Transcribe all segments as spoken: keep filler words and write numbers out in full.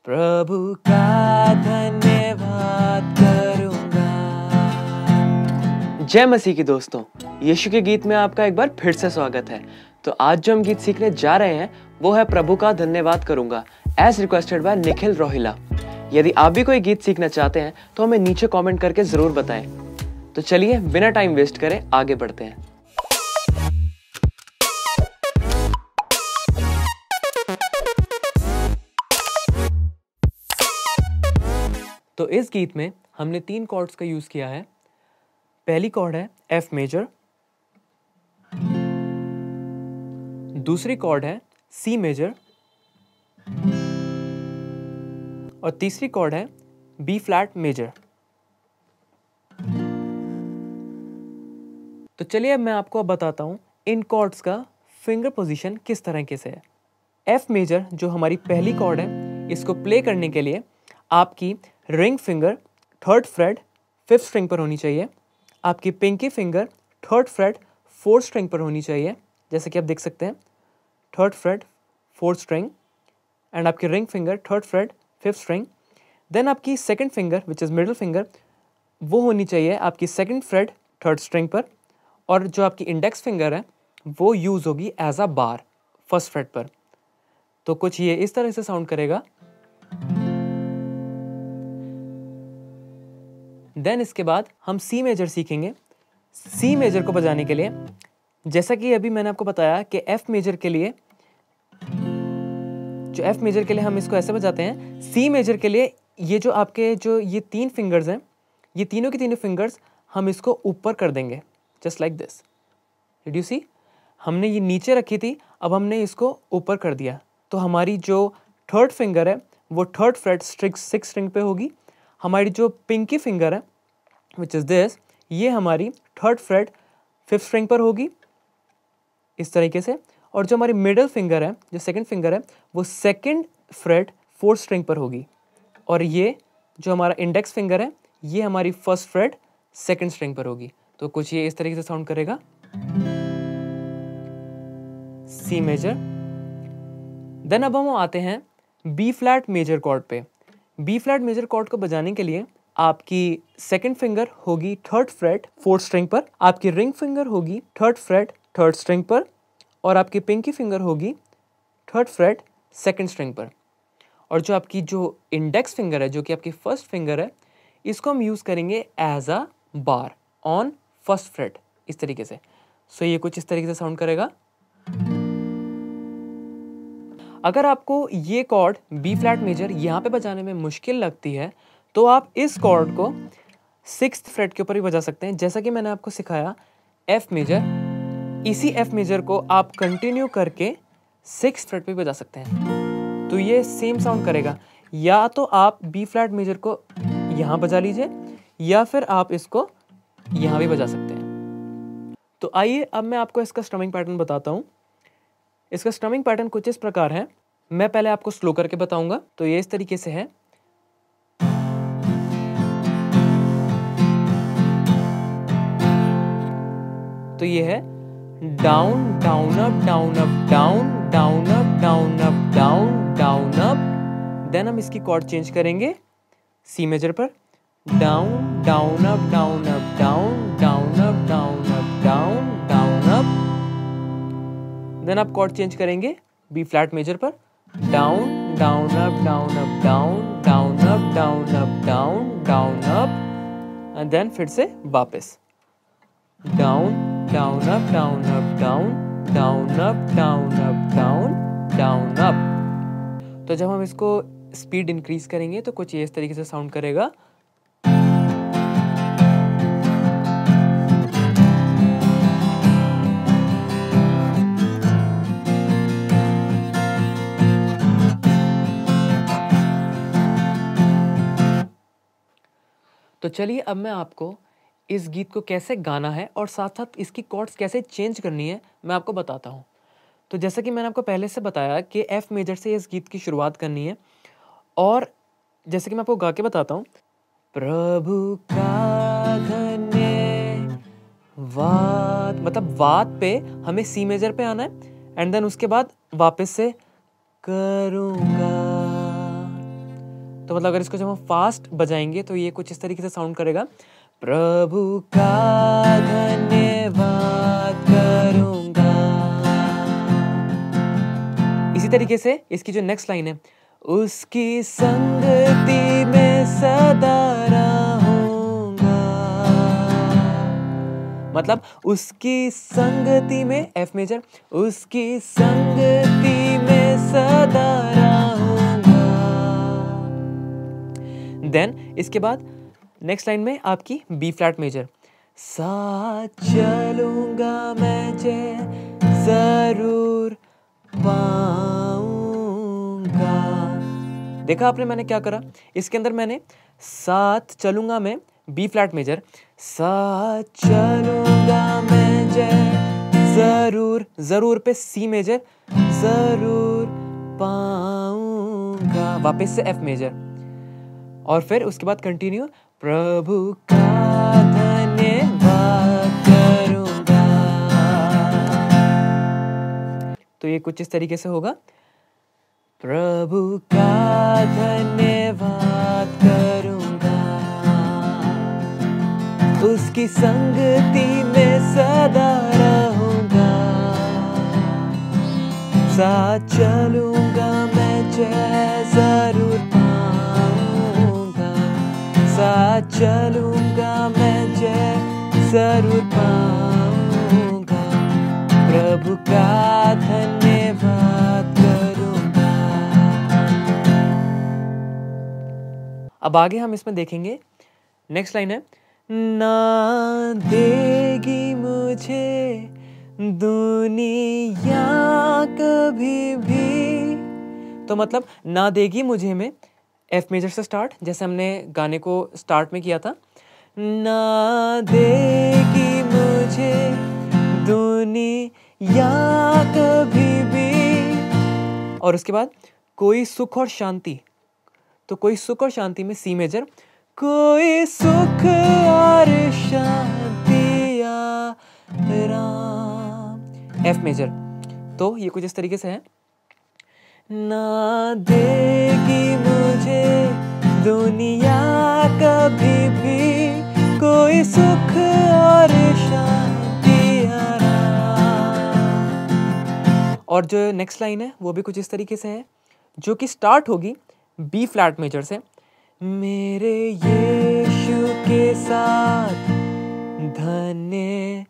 प्रभु का धन्यवाद करूंगा। जय मसीह की दोस्तों, यीशु के गीत में आपका एक बार फिर से स्वागत है। तो आज जो हम गीत सीखने जा रहे हैं वो है प्रभु का धन्यवाद करूंगा, as requested by Nikhil Rohila. यदि आप भी कोई गीत सीखना चाहते हैं तो हमें नीचे कमेंट करके जरूर बताएं। तो चलिए बिना टाइम वेस्ट करे आगे बढ़ते हैं। तो इस गीत में हमने तीन कॉर्ड्स का यूज किया है। पहली कॉर्ड है एफ मेजर, दूसरी कॉर्ड है सी मेजर और तीसरी कॉर्ड है बी फ्लैट मेजर। तो चलिए अब मैं आपको अब बताता हूं इन कॉर्ड्स का फिंगर पोजीशन किस तरीके से है। एफ मेजर जो हमारी पहली कॉर्ड है, इसको प्ले करने के लिए आपकी ring finger third fret fifth string पर होनी चाहिए। आपकी pinky finger third fret fourth string पर होनी चाहिए, जैसे कि आप देख सकते हैं, third fret fourth string, and आपकी ring finger third fret fifth string. Then आपकी second finger which is middle finger वो होनी चाहिए आपकी सेकंड फ्रेट थर्ड स्ट्रिंग पर, और जो आपकी इंडेक्स फिंगर है वो यूज़ होगी as a bar first fret पर। तो कुछ ये इस तरह से साउंड करेगा। देन इसके बाद हम सी मेजर सीखेंगे। सी मेजर को बजाने के लिए, जैसा कि अभी मैंने आपको बताया कि एफ मेजर के लिए जो एफ मेजर के लिए हम इसको ऐसे बजाते हैं, सी मेजर के लिए ये जो आपके जो ये तीन फिंगर्स हैं, ये तीनों की तीनों फिंगर्स हम इसको ऊपर कर देंगे, just like this. Did you see? हमने ये नीचे रखी थी, अब हमने इसको ऊपर कर दिया। तो हमारी जो थर्ड फिंगर है वो third fret string six string पे होगी। हमारी जो पिंकी फिंगर है विच इज़ दिस, ये हमारी थर्ड फ्रेट फिफ्थ स्ट्रिंग पर होगी इस तरीके से। और जो हमारी मिडिल फिंगर है, जो सेकंड फिंगर है, वो सेकंड फ्रेट फोर्थ स्ट्रिंग पर होगी। और ये जो हमारा इंडेक्स फिंगर है ये हमारी फर्स्ट फ्रेट सेकंड स्ट्रिंग पर होगी। तो कुछ ये इस तरीके से साउंड करेगा, सी मेजर। देन अब हम आते हैं बी फ्लैट मेजर कॉर्ड पे। बी फ्लैट मेजर कॉर्ड को बजाने के लिए आपकी सेकंड फिंगर होगी थर्ड फ्रेट फोर्थ स्ट्रिंग पर, आपकी रिंग फिंगर होगी थर्ड फ्रेट थर्ड स्ट्रिंग पर, और आपकी पिंकी फिंगर होगी थर्ड फ्रेट सेकंड स्ट्रिंग पर। और जो आपकी जो इंडेक्स फिंगर है, जो कि आपकी फर्स्ट फिंगर है, इसको हम यूज़ करेंगे as a bar on first fret इस तरीके से। सो ये कुछ इस तरीके से साउंड करेगा। अगर आपको ये कॉर्ड बी फ्लैट मेजर यहाँ पे बजाने में मुश्किल लगती है तो आप इस कॉर्ड को सिक्स्थ फ्रेट के ऊपर भी बजा सकते हैं, जैसा कि मैंने आपको सिखाया एफ मेजर। इसी एफ मेजर को आप कंटिन्यू करके सिक्स्थ फ्रेट पे बजा सकते हैं, तो ये सेम साउंड करेगा। या तो आप बी फ्लैट मेजर को यहाँ बजा लीजिए या फिर आप इसको यहाँ भी बजा सकते हैं। तो आइए अब मैं आपको इसका स्ट्रमिंग पैटर्न बताता हूँ। इसका स्ट्रमिंग पैटर्न कुछ इस प्रकार है। मैं पहले आपको स्लो करके बताऊंगा। तो ये इस तरीके से है। तो ये है down down up down up down down up down up down down up. Then हम इसकी कॉर्ड चेंज करेंगे सी मेजर पर, down down up down up down down up down up down down up. Then आप chord change करेंगे B flat major पर, down down up down up down down up down up down down up, and then फिर से वापस down down up down up down down up down up down down up. तो जब हम इसको speed increase करेंगे तो कुछ ये इस तरीके से साउंड करेगा। तो चलिए अब मैं आपको इस गीत को कैसे गाना है और साथ साथ इसकी कॉर्ड्स कैसे चेंज करनी है मैं आपको बताता हूँ। तो जैसा कि मैंने आपको पहले से बताया कि एफ मेजर से इस गीत की शुरुआत करनी है, और जैसे कि मैं आपको गा के बताता हूँ, प्रभु का धन्यवाद, मतलब वाद पे हमें सी मेजर पे आना है, एंड देन उसके बाद वापस से करूँगा, तो मतलब अगर इसको जब हम फास्ट बजाएंगे तो ये कुछ इस तरीके से साउंड करेगा, प्रभु का धन्यवाद करूंगा। इसी तरीके से इसकी जो नेक्स्ट लाइन है, उसकी संगति में सदा रहूंगा, मतलब उसकी संगति में एफ मेजर, उसकी संगति में सदा रहूंगा। देन इसके बाद नेक्स्ट लाइन में आपकी बी फ्लैट मेजर, साथ चलूंगा मैं जय जरूर पाऊंगा। देखा आपने मैंने क्या करा, इसके अंदर मैंने साथ चलूंगा मैं बी फ्लैट मेजर, साथ चलूंगा मैं जय जरूर, जरूर पे सी मेजर, जरूर पाऊंगा, वापस से एफ मेजर, और फिर उसके बाद कंटिन्यू, प्रभु का धन्यवाद करूंगा। तो ये कुछ इस तरीके से होगा, प्रभु का धन्यवाद करूंगा, उसकी संगति में सदा रहूंगा, साथ चलूंगा मैं जय जरूर पाऊंगा, साथ चलूंगा मैं जय जरूर पाऊंगा, प्रभु का धन्यवाद करूंगा। अब आगे हम इसमें देखेंगे, नेक्स्ट लाइन है, ना देगी मुझे दुनिया कभी भी, तो मतलब ना देगी मुझे में एफ मेजर से स्टार्ट, जैसे हमने गाने को स्टार्ट में किया था, ना देगी मुझे दुनिया कभी भी, और उसके बाद कोई सुख और शांति, तो कोई सुख और शांति में सी मेजर, कोई सुख और शांति राम, एफ मेजर। तो ये कुछ इस तरीके से है, ना देगी मुझे दुनिया कभी भी, कोई सुख और शांति राम। और जो नेक्स्ट लाइन है वो भी कुछ इस तरीके से है, जो कि स्टार्ट होगी बी फ्लैट मेजर से, मेरे यीशु के साथ धन्य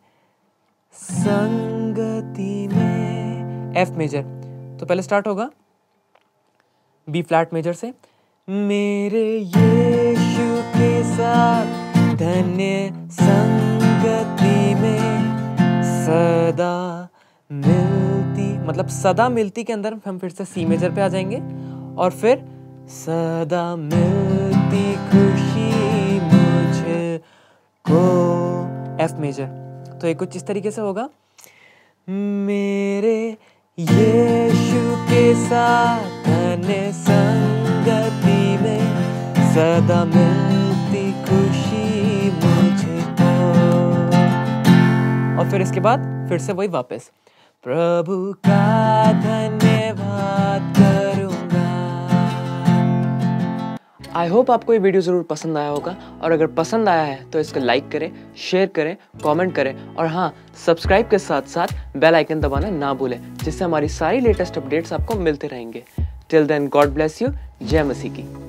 संगति में, एफ मेजर। तो पहले स्टार्ट होगा बी फ्लैट मेजर से, मेरे यीशु के साथ धन्य संगति में सदा मिलती, मतलब सदा मिलती के अंदर हम फिर से सी मेजर पे आ जाएंगे, और फिर सदा मिलती खुशी मुझको, एफ मेजर। तो ये कुछ इस तरीके से होगा, मेरे यीशु के साथ धन्य संगति में सदा मिलती खुशी मुझको, और फिर इसके बाद फिर से वही वापस, प्रभु का धन्यवाद करूंगा। आई होप आपको ये वीडियो ज़रूर पसंद आया होगा, और अगर पसंद आया है तो इसको लाइक करें, शेयर करें, कमेंट करें, और हाँ, सब्सक्राइब के साथ साथ बेल आइकन दबाना ना भूलें, जिससे हमारी सारी लेटेस्ट अपडेट्स आपको मिलते रहेंगे। Till then, God bless you. जय मसीह की।